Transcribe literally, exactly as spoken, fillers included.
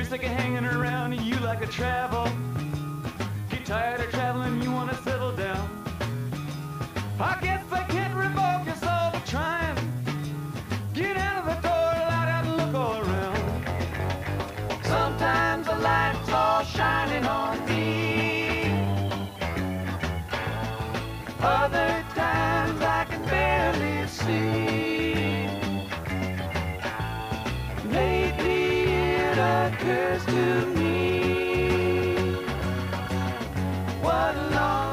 sick of hanging around and you like to travel. Get tired of traveling, you want to settle down. I guess they can't revoke us all for trying. Get out of the door, light out and look all around. Sometimes the light's all shining on me. Other times I can barely see. Lately it occurs to me, what a long